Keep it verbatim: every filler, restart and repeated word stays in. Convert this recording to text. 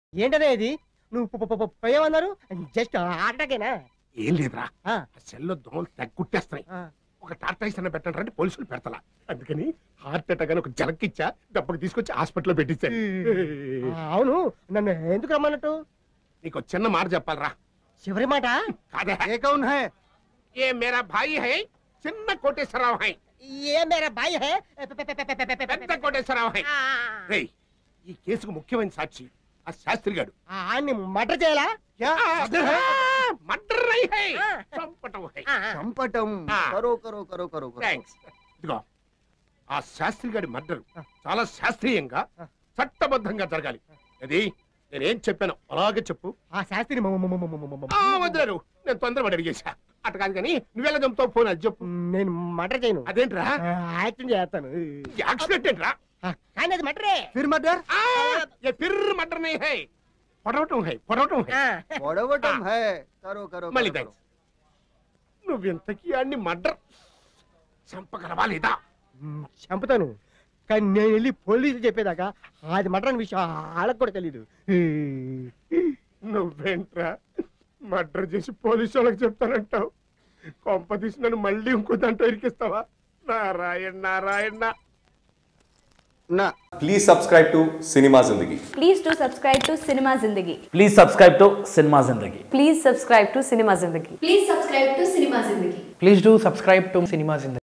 ఏంటనే ఇది నువ్వు పోయామన్నారు జస్ట్ ఆటకేనా ఏం లేదురా సెల్లో దోమలు తగ్గుట్టేస్తాయి ఒక టార్టాయిస్ అన్న పెట్టండి రండి పోలీసులు పెడతలా అందుకని హార్ట్ అటాక్ అని ఒక జలక్కిచ్చా దెబ్బకి తీసుకొచ్చి హాస్పిటల్లో పెట్టించాను. అవును నన్ను ఎందుకు రమ్మన్నట్టు నీకు చిన్న మాట చెప్పాలరా. చివరి మాట కాదే ఏ కౌన్ హై ఏ మేరా భాయి హై చిన్న కోటేశ్వరరావు హై ఏ మేరా భాయి హై పెద్ద కోటేశ్వరరావు హై. రేయ్ ఈ కేసుకు ముఖ్యమైన సాక్షి ఆ శాస్త్రి గారు. ఆయన్ని మర్డర్ చేయాలా? మర్డర్ నహీ హై చంపటం హై. చంపటం కరో కరో కరో కరో. థాంక్స్. ఇదిగో ఆ శాస్త్రి గారి మర్డర్ చాలా శాస్త్రీయంగా చట్టబద్ధంగా జరగాలి. అది నేనేం చెప్పాను అలాగే చెప్పు. ఆ శాస్త్రి వదిలేరు నేను తొందరపడి అడిగేశా. అట్ట కాదు కానీ నువ్వెలా చంపుతావు ఫోన్ అది చెప్పు. నేను మర్డర్ చేయను. అదేంట్రా? యాక్టింగ్ చేస్తాను. యాక్సిడెంట్ ఏంట్రా? కానీ అది మర్డరే. ఫిర్ మర్డర్ ये फिर मर्डर नहीं है పొడవటం है పొడవటం है పొడవటం है కరో కరో. మళ్ళీ థాంక్స్. నువ్వెంతకీ అన్ని మర్డర్ చంపగలవా లేదా? చంపుతాను కానీ నేను వెళ్ళి పోలీసులు చెప్పేదాకా అది మర్డర్ అనే విషయం వాళ్ళకి కూడా తెలీదు. నువ్వేంట్రా మర్డర్ చేసి పోలీసు వాళ్ళకి చెప్తానంటావు? కొంప తీసి నన్ను మళ్ళీ ఇంకో దాంట్లో ఇరికిస్తావా? నారాయణ నారాయణ. నా Please subscribe to Cinema Zindagi. Please do subscribe to Cinema Zindagi. Please subscribe to Cinema Zindagi. Please subscribe to Cinema Zindagi. Please subscribe to Cinema Zindagi. Please do subscribe to Cinema Zindagi.